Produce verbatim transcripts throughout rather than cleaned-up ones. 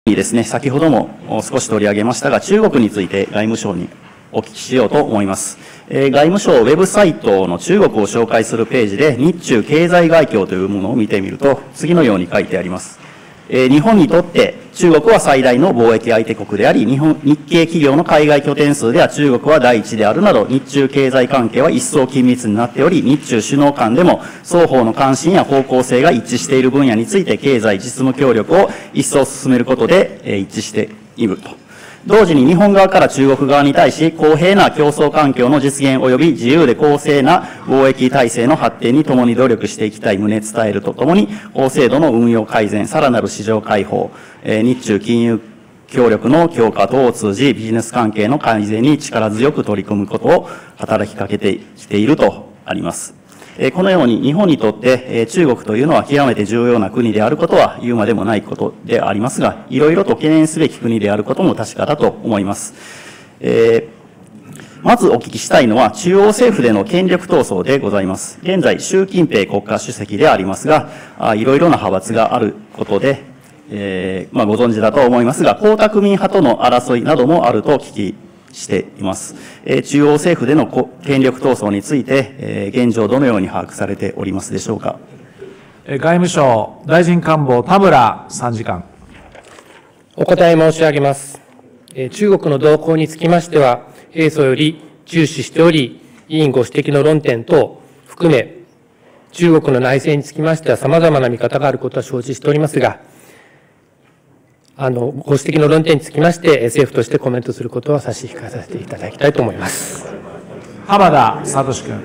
にですね、先ほども少し取り上げましたが、中国について外務省にお聞きしようと思います。えー、外務省ウェブサイトの中国を紹介するページで、日中経済外交というものを見てみると、次のように書いてあります。えー、日本にとって中国は最大の貿易相手国であり、日本、日系企業の海外拠点数では中国は第一であるなど、日中経済関係は一層緊密になっており、日中首脳間でも双方の関心や方向性が一致している分野について経済実務協力を一層進めることで、えー、一致していると。同時に日本側から中国側に対し公平な競争環境の実現及び自由で公正な貿易体制の発展に共に努力していきたい旨伝えるとともに、法制度の運用改善、さらなる市場開放、日中金融協力の強化等を通じ、ビジネス関係の改善に力強く取り組むことを働きかけてきているとあります。このように日本にとって中国というのは極めて重要な国であることは言うまでもないことでありますが、いろいろと懸念すべき国であることも確かだと思います。えー、まずお聞きしたいのは中央政府での権力闘争でございます。現在、習近平国家主席でありますが、いろいろな派閥があることで、えー、まあご存知だと思いますが、江沢民派との争いなどもあると聞きしています。えー、中央政府での権力闘争について、えー、現状どのように把握されておりますでしょうか。 外務省大臣官房田村参事官。 お答え申し上げます。えー、中国の動向につきましては、平素より重視しており、委員ご指摘の論点等含め、中国の内政につきましては様々な見方があることは承知しておりますが、あの、ご指摘の論点につきまして、政府としてコメントすることは差し控えさせていただきたいと思います。 浜田聡君。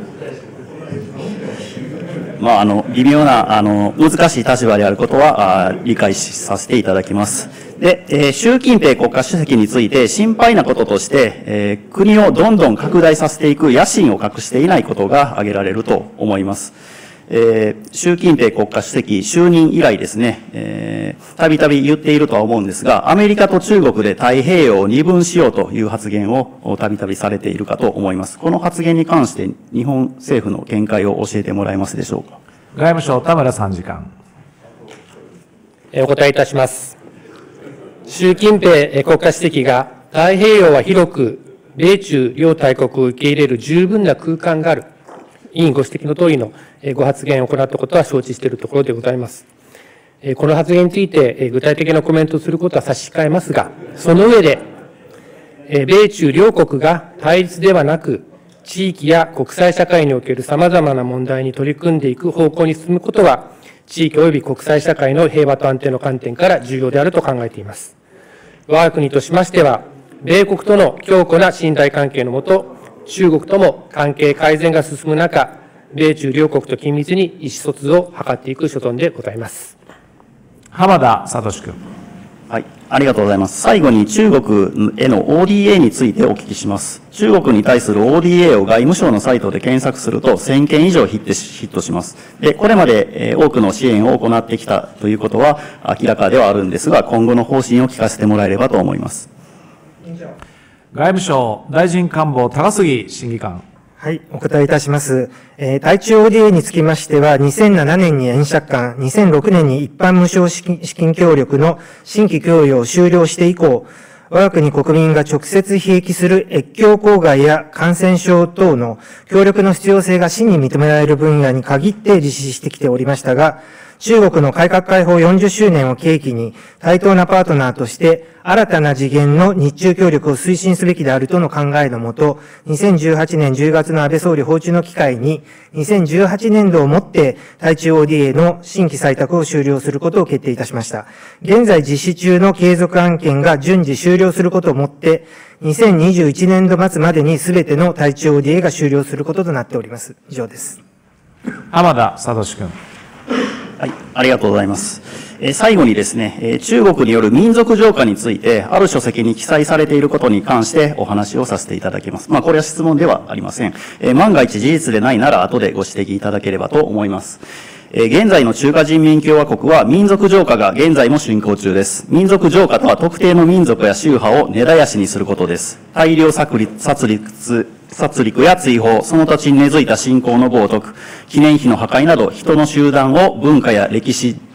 まあ、あの、微妙な、あの、難しい立場であることは、あ理解させていただきます。で、えー、習近平国家主席について心配なこととして、えー、国をどんどん拡大させていく野心を隠していないことが挙げられると思います。えー、習近平国家主席就任以来ですね、えー、たびたび言っているとは思うんですが、アメリカと中国で太平洋を二分しようという発言をたびたびされているかと思います。この発言に関して日本政府の見解を教えてもらえますでしょうか。 外務省田村参事官。 お答えいたします。習近平国家主席が太平洋は広く米中両大国を受け入れる十分な空間がある。委員ご指摘の通りのご発言を行ったことは承知しているところでございます。この発言について具体的なコメントをすることは差し控えますが、その上で、米中両国が対立ではなく、地域や国際社会における様々な問題に取り組んでいく方向に進むことは、地域及び国際社会の平和と安定の観点から重要であると考えています。我が国としましては、米国との強固な信頼関係のもと、中国とも関係改善が進む中、米中両国と緊密に意思疎通を図っていく所存でございます。 浜田聡君。 はい、ありがとうございます。最後に中国への オーディーエー についてお聞きします。中国に対する オーディーエー を外務省のサイトで検索するとせんけん以上ヒットします。で、これまで多くの支援を行ってきたということは明らかではあるんですが、今後の方針を聞かせてもらえればと思います。 外務省大臣官房高杉審議官。 はい、お答えいたします。えー、対中 オーディーエー につきましては、にせんななねんに円借款、にせんろくねんに一般無償資金、資金協力の新規供与を終了して以降、我が国国民が直接ひ益する越境公害や感染症等の協力の必要性が真に認められる分野に限って実施してきておりましたが、中国の改革開放よんじゅっしゅうねんを契機に対等なパートナーとして新たな次元の日中協力を推進すべきであるとの考えのもと、にせんじゅうはちねんじゅうがつの安倍総理訪中の機会ににせんじゅうはちねんどをもって対中 オーディーエー の新規採択を終了することを決定いたしました。現在実施中の継続案件が順次終了することをもってにせんにじゅういちねんど末までに全ての対中 オーディーエー が終了することとなっております。以上です。 浜田聡君。 はい、ありがとうございます。えー、最後にですね、えー、中国による民族浄化について、ある書籍に記載されていることに関してお話をさせていただきます。まあ、これは質問ではありません。えー、万が一事実でないなら後でご指摘いただければと思います。えー、現在の中華人民共和国は民族浄化が現在も進行中です。民族浄化とは特定の民族や宗派を根絶やしにすることです。大量殺戮、殺戮、殺戮や追放、その土地に根付いた信仰の冒涜、記念碑の破壊など、人の集団を文化や歴史、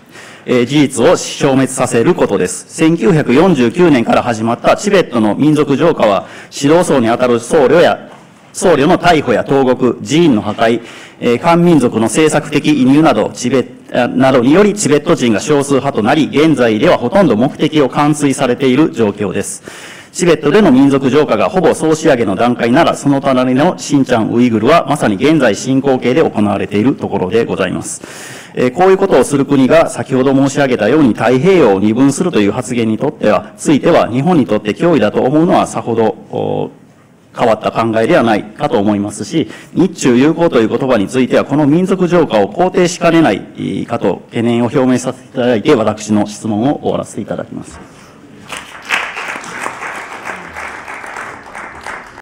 えー、事実を消滅させることです。せんきゅうひゃくよんじゅうきゅうねんから始まったチベットの民族浄化は、指導層にあたる僧侶や、僧侶の逮捕や投獄、寺院の破壊、えー、漢民族の政策的移入など、チベット、などによりチベット人が少数派となり、現在ではほとんど目的を完遂されている状況です。チベットでの民族浄化がほぼ総仕上げの段階なら、その隣のシンチャン・ウイグルはまさに現在進行形で行われているところでございます。えー、こういうことをする国が先ほど申し上げたように太平洋を二分するという発言にとっては、ついては日本にとって脅威だと思うのはさほど変わった考えではないかと思いますし、日中友好という言葉についてはこの民族浄化を肯定しかねないかと懸念を表明させていただいて、私の質問を終わらせていただきます。